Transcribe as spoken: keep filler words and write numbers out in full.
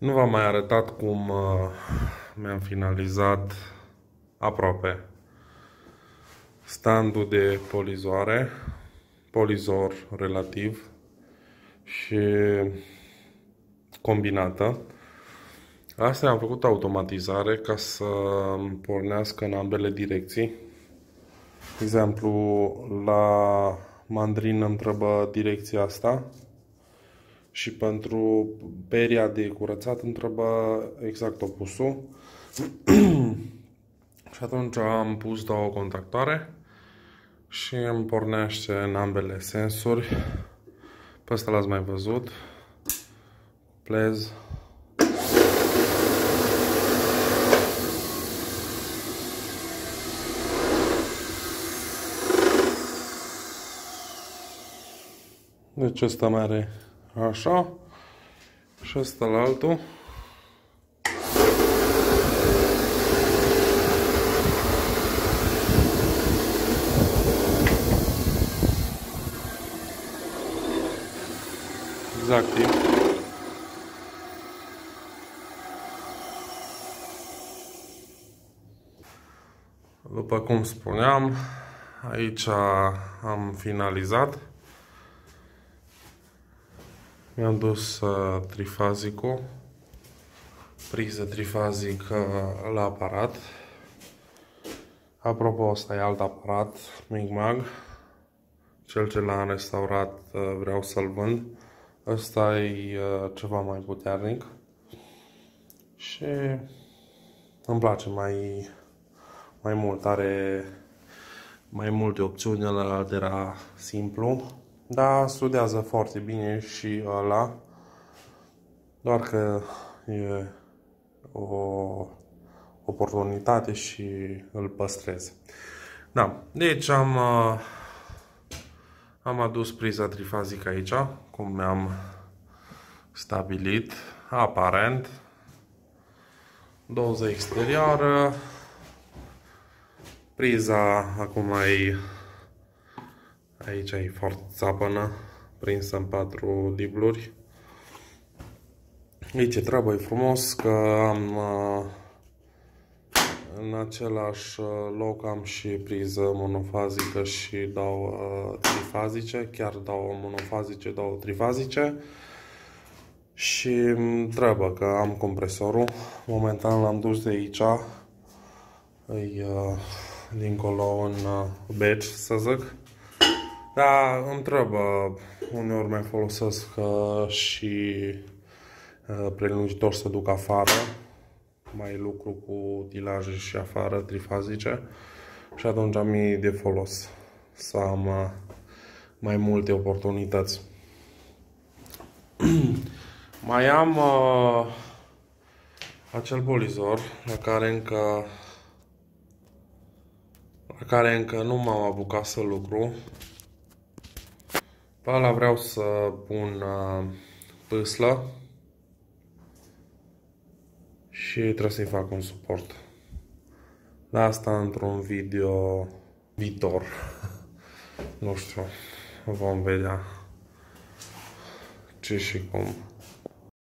Nu v-am mai arătat cum uh, mi-am finalizat aproape standul de polizoare, polizor relativ și combinată. Asta am făcut automatizare ca să pornească în ambele direcții. De exemplu, la mandrin îmi trebuie direcția asta și pentru peria de curățat îmi trebuie exact opusul. Și atunci am pus două contactoare și îmi pornește în ambele sensuri. Pe ăsta l-ați mai văzut. Plez. Deci ăsta mai are așa și ăsta la altul. Exact. După cum spuneam, aici am finalizat. Mi-am dus uh, trifazicul, priză trifazică la aparat. Apropo, ăsta e alt aparat, Migmag. Cel ce l-am restaurat uh, vreau să-l vând. Ăsta e uh, ceva mai puternic. Și îmi place mai, mai mult, are mai multe opțiuni, ăla era simplu. Da, studiază foarte bine și ăla, doar că e o oportunitate și îl păstrez. Da, deci am, am adus priza trifazică aici, cum mi-am stabilit, aparent, doză exterioară, priza acum e aici e foarte țapănă, prinsă în patru dibluri. Aici trebuie frumos că am în același loc am și priză monofazică și două trifazice, chiar două monofazice, două trifazice. Și trebuie că am compresorul. Momentan l-am dus de aici, îi dincolo în beci, să zic. Da, îmi trebuie, uneori mai folosesc uh, și uh, prelungitor să duc afară, mai lucru cu utilaje și afară trifazice și atunci am e de folos să am uh, mai multe oportunități. Mai am uh, acel polizor la care încă la care încă nu m-am apucat să lucru. Pe ăla vreau să pun uh, pâslă și trebuie să-i fac un suport. Dar asta într-un video viitor. Nu știu, vom vedea ce și cum.